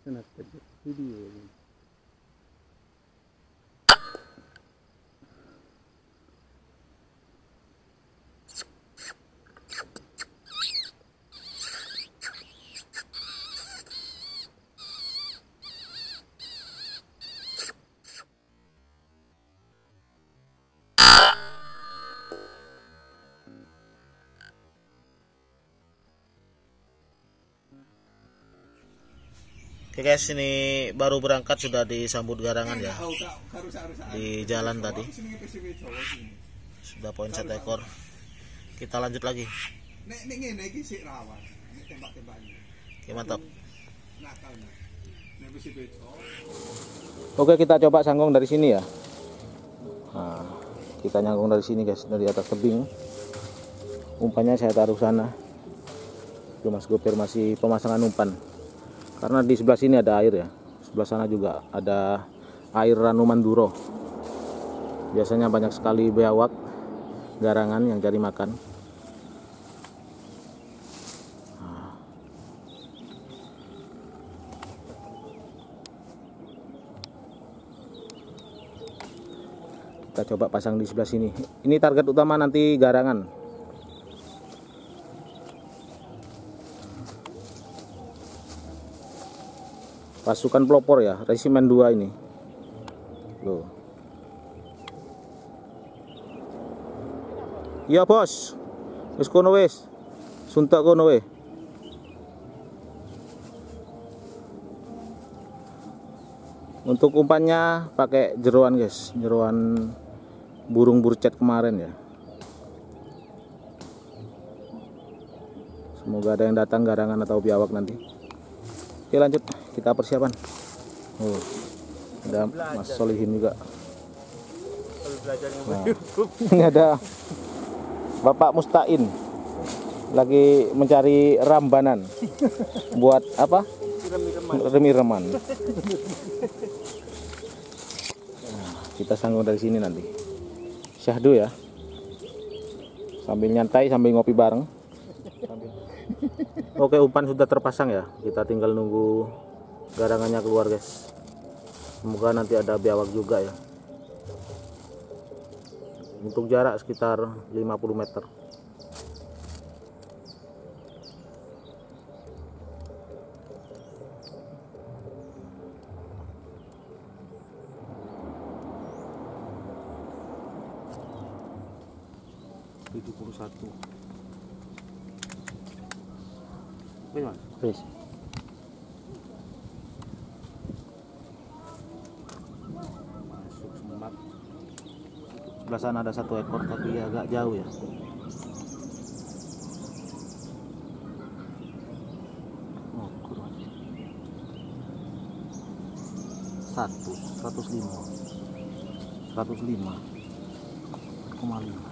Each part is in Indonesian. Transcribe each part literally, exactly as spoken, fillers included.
Kena video. Oke guys, ini baru berangkat sudah disambut garangan ya di jalan tadi. Sudah poin satu ekor. Kita lanjut lagi. Oke, mantap. Oke, kita coba sanggung dari sini ya. Nah, kita nyangkung dari sini guys, dari atas tebing. Umpannya saya taruh sana. Itu Mas Gopir masih pemasangan umpan. Karena di sebelah sini ada air ya. Sebelah sana juga ada air Ranu Manduro. Biasanya banyak sekali biawak garangan yang cari makan. Nah. Kita coba pasang di sebelah sini. Ini target utama nanti garangan. Pasukan pelopor ya, resimen dua ini. Loh. Iya, Bos. Wis kono wis. Suntuk kono we. Untuk umpannya pakai jeroan, guys. Jeroan burung burcet kemarin ya. Semoga ada yang datang garangan atau biawak nanti. Oke, lanjut, kita persiapan. Oh, ada Mas Solihin juga. Nah, ini ada Bapak Mustain lagi mencari rambanan buat apa? Remi-reman. Nah, kita sanggung dari sini nanti. Syahdu ya. Sambil nyantai, sambil ngopi bareng. Oke, umpan sudah terpasang ya. Kita tinggal nunggu garangannya keluar, guys. Semoga nanti ada biawak juga ya. Untuk jarak sekitar lima puluh meter. tujuh puluh satu. Oke, Mas. Wis. Masuk semak. Sebelah sana ada satu ekor tapi agak jauh ya. Oh, kurang. Satu, seratus lima, seratus lima, koma lima.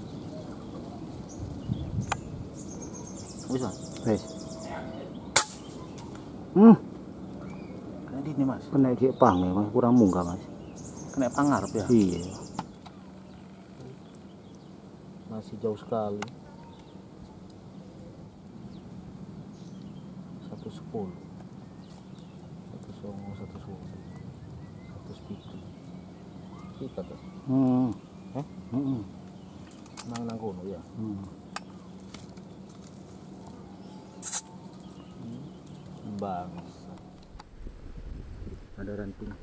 Wis, Mas. Wis. Hmm. Kena di ini, Mas. Kena ki pang ya, Mas. Kurang munggah, Mas. Kena pangarep ya. Iya. Masih jauh sekali. satu sepuluh, satu songo, satu sepuluh, satu pitu. Kita tuh. Hmm. Eh? Heeh. Nang nang kono ya. Hmm. Bang. Ada ranting.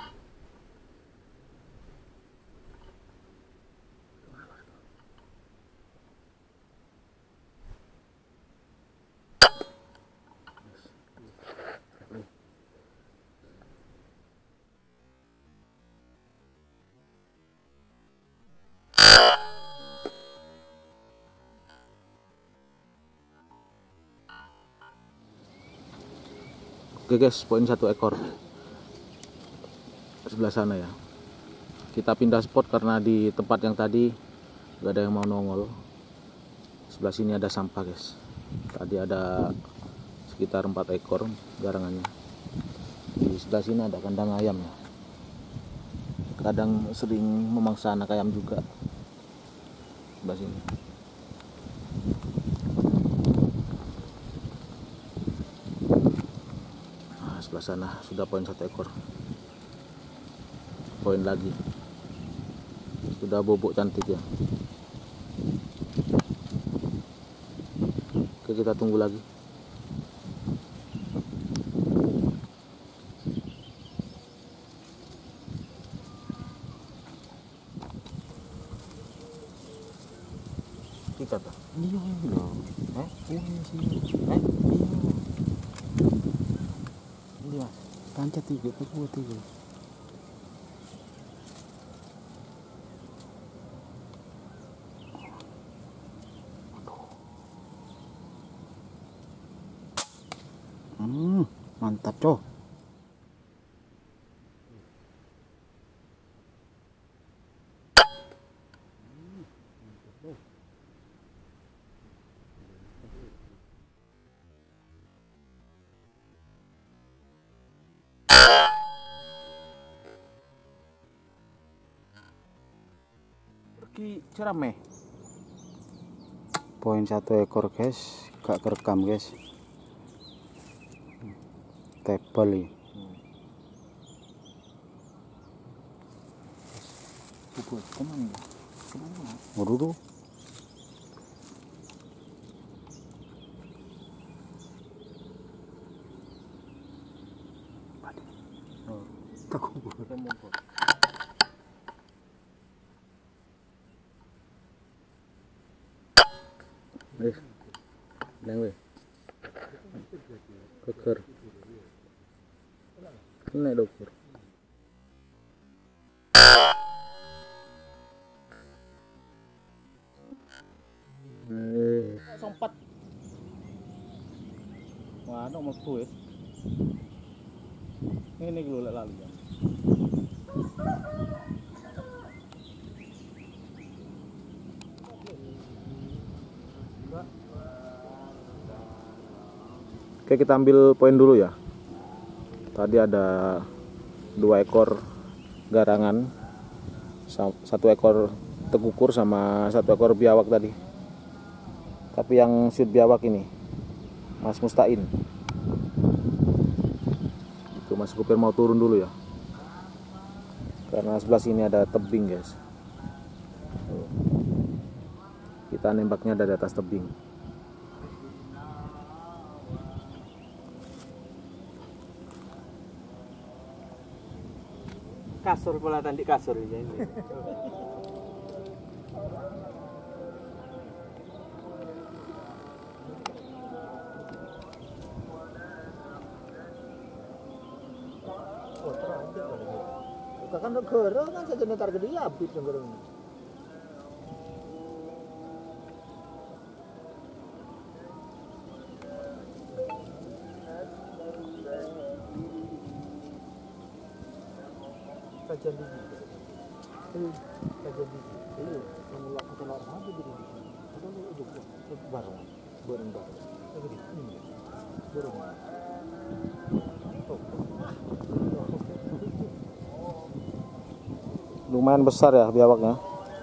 Oke guys, poin satu ekor sebelah sana ya. Kita pindah spot karena di tempat yang tadi gak ada yang mau nongol. Sebelah sini ada sampah guys. Tadi ada sekitar empat ekor garangannya. Di sebelah sini ada kandang ayam ya. Kadang sering memangsa anak ayam juga. Sebelah sini. Nah, sebelah sebelah sana sudah poin satu ekor. Poin lagi. Sudah bobok cantik ya. Oke, kita tunggu lagi. Kita tuh. Iya iya. Eh? Iya sih. Eh? Iya. Iya. Tancap tiga ke dua tiga. Hmm, mantap coy. Pergi cerame. Poin satu ekor guys, gak kerekam guys. Tebal ya. Bubut kemana ya? Kemana? Waduh tuh. Oh, Takut. Wih, bilang wih, keker, naik dokter. Eh, sompat. Wah, no mau kuis. Ini gue lek lalu ya. Oke, kita ambil poin dulu ya. Tadi ada dua ekor garangan, satu ekor tekukur sama satu ekor biawak tadi. Tapi yang shoot biawak ini Mas Mustain. Itu Mas Gopir mau turun dulu ya. Karena sebelah sini ada tebing guys. Kita nembaknya dari atas tebing. Kasur pula tadi kasur ini. Oh, terada kali. Kan negara kan saja netar gede habis negara ini. Kajian biji. Hmm, kajian biji. Iya, menolak menolak apa jadi di sini. Ada lu ujuk barang, barang barang. Lagi ini. Barang. Lumayan besar ya biawaknya.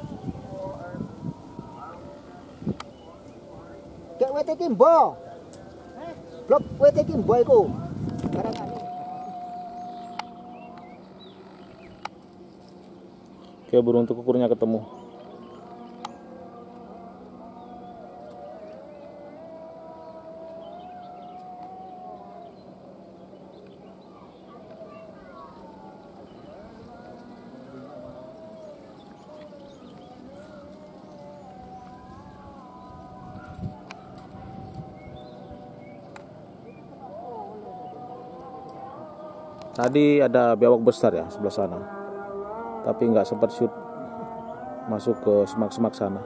Kayak W T Kimbo. Blok W T Kimbo iku. Oke, burung tekukurnya ketemu. Tadi ada biawak besar ya sebelah sana, tapi nggak sempat shoot masuk ke semak-semak sana.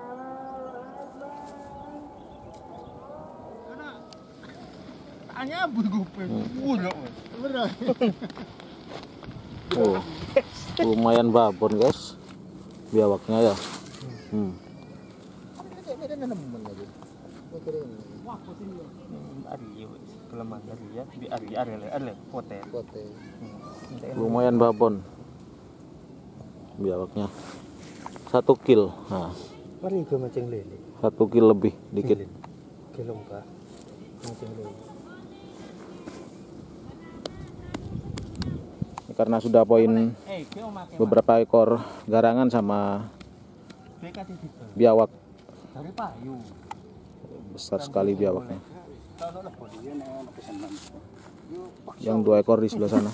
Tanya bu gue Oh, lumayan babon guys, biawaknya ya. Hmm. Lumayan babon biawaknya, satu kil. Nah, Mari gue macam lele. satu kil lebih dikit. Kelom kah? Macam lele. karena sudah poin beberapa ekor garangan sama biawak. Besar sekali biawaknya. Yang dua ekor di sebelah sana.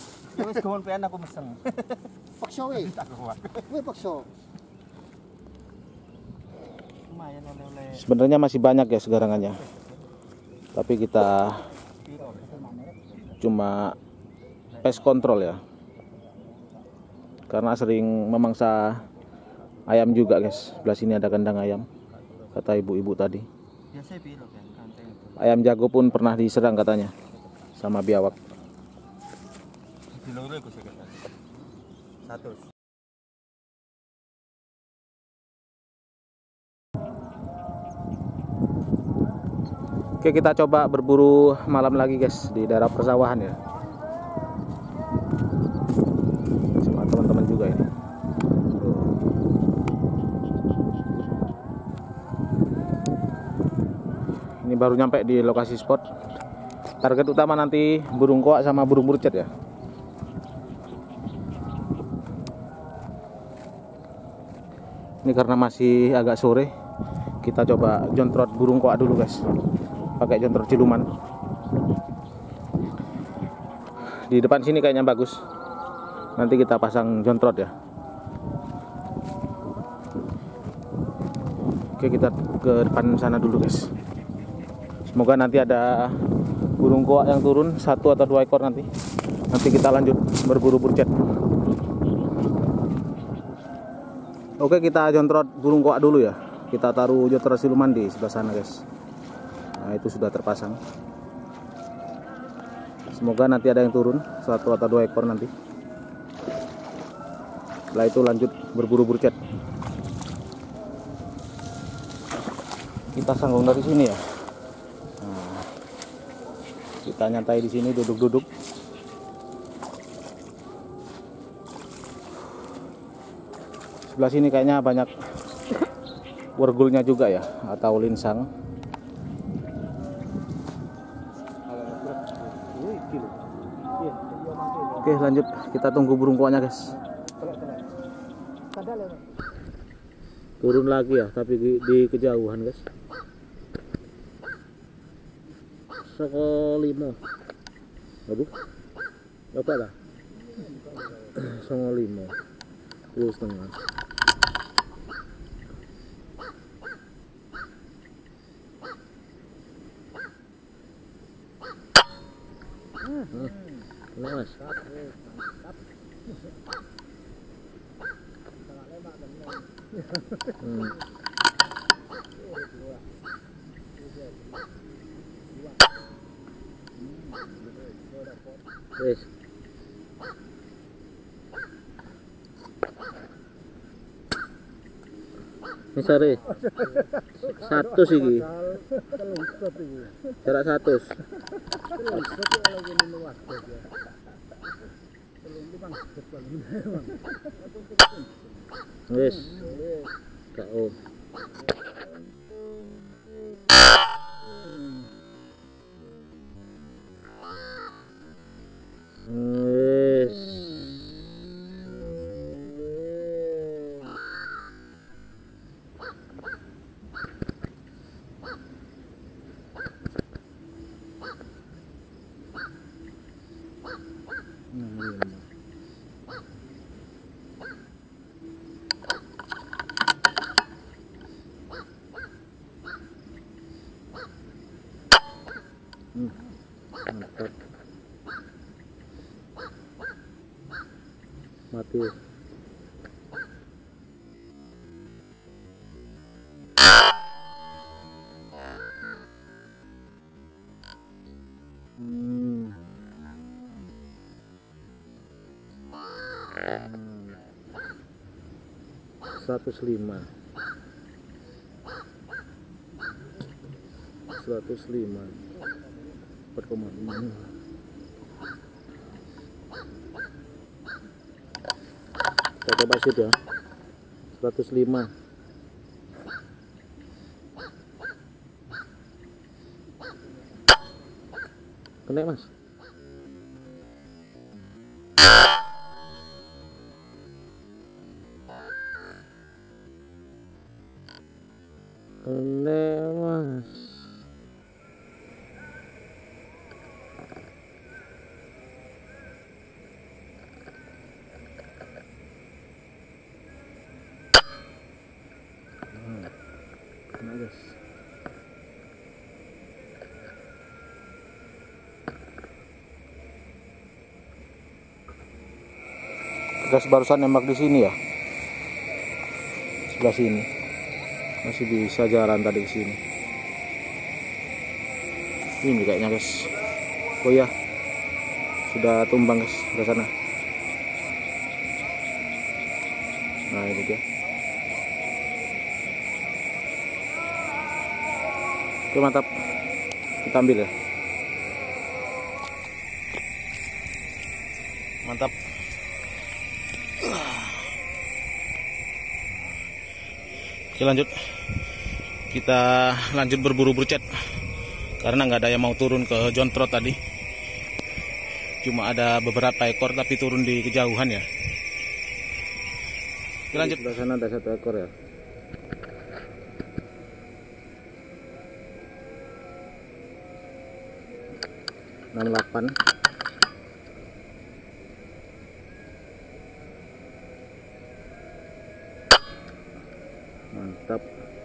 Paksa we. We paksa. Sebenarnya masih banyak ya garangannya. Tapi kita cuma pest control ya. Karena sering memangsa ayam juga, guys. Sebelah sini ada kandang ayam. Kata ibu-ibu tadi. Ayam jago pun pernah diserang katanya sama biawak. Oke, kita coba berburu malam lagi, guys, di daerah persawahan ya. Sama teman-teman juga ini. Ini baru nyampe di lokasi spot. Target utama nanti burung koak sama burung burcet ya. Ini karena masih agak sore, kita coba jontrot burung koak dulu, guys. Pakai jontrot ciluman. Di depan sini kayaknya bagus. Nanti kita pasang jontrot ya. Oke, kita ke depan sana dulu, guys. Semoga nanti ada burung koak yang turun satu atau dua ekor nanti. Nanti kita lanjut berburu burcet. Oke, kita jontrot burung koak dulu ya. Kita taruh jontrot siluman di sebelah sana, guys. Nah, itu sudah terpasang. Semoga nanti ada yang turun satu atau dua ekor nanti. Setelah itu lanjut berburu burcet. Kita sanggung dari sini ya. Nah, kita nyantai di sini, duduk-duduk. Sebelah sini kayaknya banyak wargulnya juga ya, atau linsang. Oke, lanjut kita tunggu burung koaknya, guys. Turun lagi ya, tapi di, di kejauhan, guys. Soko limo. Aduh. Berapa lah? Songo limo. Dua setengah. Hmm. Kena, Mas. Hmm. Wes. Ini sore. Satu sih. Jarak satu. Wes. Kau. Wes. Hmm, mantap. Mati. Hmm. seratus lima. seratus lima. empat koma lima. Kita coba shoot ya. seratus lima. Kena, Mas. Kita barusan nembak di sini ya, sebelah sini masih bisa jalan tadi ke sini. Ini kayaknya guys. Oh ya, sudah tumbang guys ke sana. Nah ini dia. Oke mantap, kita ambil ya. Mantap. Oke lanjut, kita lanjut berburu burcet karena nggak ada yang mau turun ke jontrot tadi. Cuma ada beberapa ekor tapi turun di kejauhan ya. Oke lanjut. Di sana ada satu ekor ya. enam delapan. Mantap.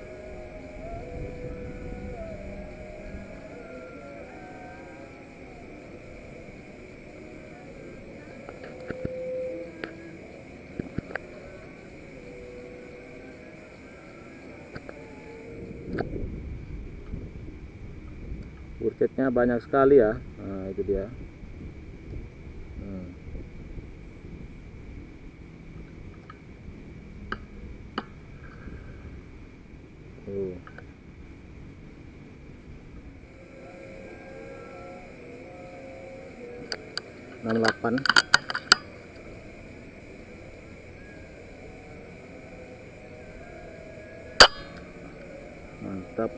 Burcetnya banyak sekali ya. Nah itu dia. Hmm. Oh. enam delapan. Mantap.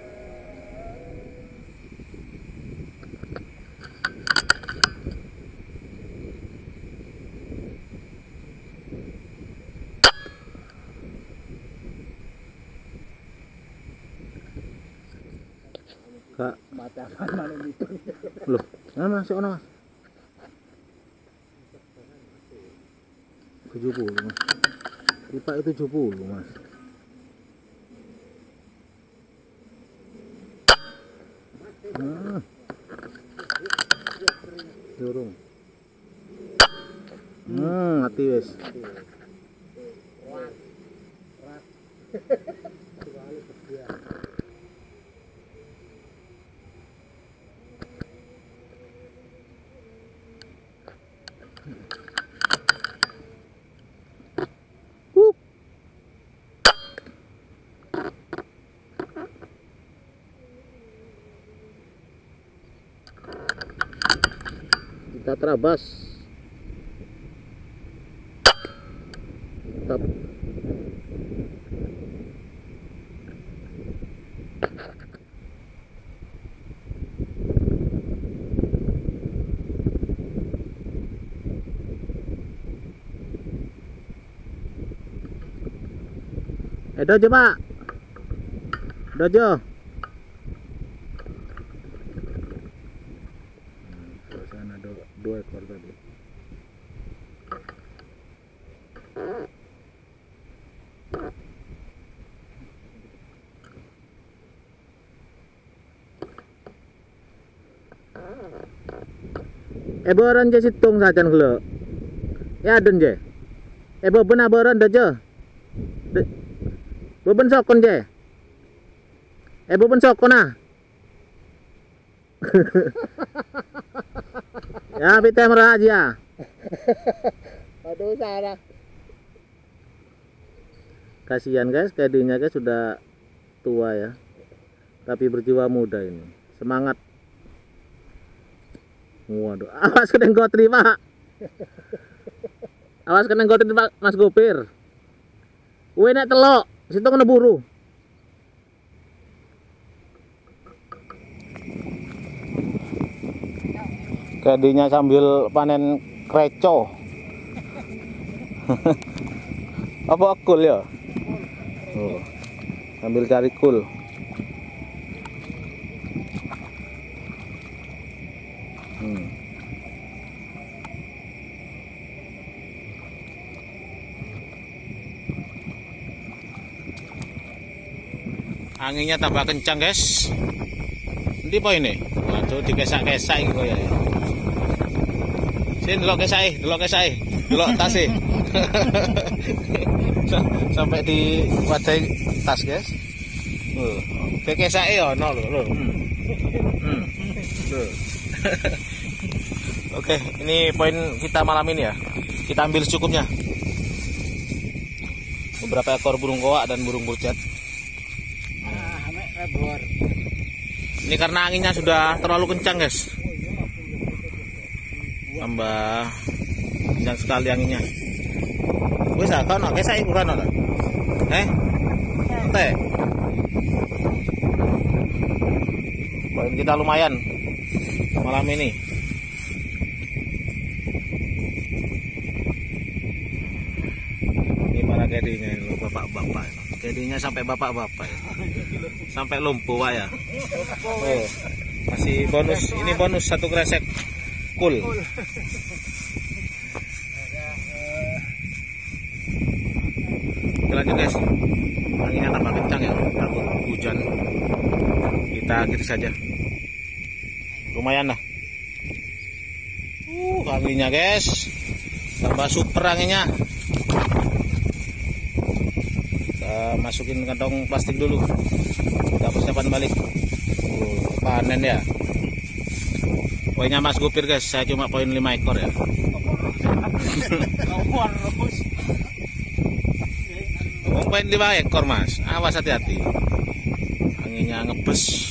Kak, Mata mana itu? loh, mana masih ono mas? tujuh puluh mas. Pipa itu tujuh puluh mas. Hmm. Durung. Hmm, mati wes. Kita terabas. Mantap. Eh dojo pak, dojo. Sana ada dua ekor tadi. Eh boran je situng sajan gelo. Ya den je. Eh boben aboran dojo. Boben sokon je. Eh boben sokon ah. Ya kita merah aja. Aduh Sarah. Kasihan guys, kadinya guys sudah tua ya. Tapi berjiwa muda ini. Semangat. Waduh, awas kena gotri pak. Awas kena gotri pak Mas Gopir. Wih nek telok, situ kena buru. Kadinya sambil panen kreco. Apa kul ya? Oh, sambil cari kul. Hmm. Anginnya tambah kencang guys. Ini apa ini? Cuk dikesak-kesak iki koyo ya. Sini delok kesake, delok kesake, delok tase. Sampai di wadai tas, guys. Uh, kesake ono lho, lho. Hmm. Hmm. Oke, ini poin kita malam ini ya. Kita ambil secukupnya. Beberapa ekor burung goak dan burung burcet. Ini karena anginnya sudah terlalu kencang, guys. Tambah kencang sekali anginnya. Wis ah kono kesake iku kono. Eh? Teh. Poin kita lumayan malam ini. Ini para kedinya ini bapak-bapak. Kedinya sampai bapak-bapak. Sampai lumpuh ya. Oh, masih bonus. Ini bonus satu kresek. Cool. Oke, lanjut guys. Anginnya tambah kencang ya. Takut hujan. Kita akhiri saja. Lumayan lah. Uh, anginnya guys. Tambah super anginnya. Kita masukin kantong plastik dulu. Kita persiapan balik. Uh, panen ya. Poinnya Mas Gopir guys, saya cuma poin lima ekor ya. Poin lima ekor Mas, awas hati-hati. Anginnya ngebes.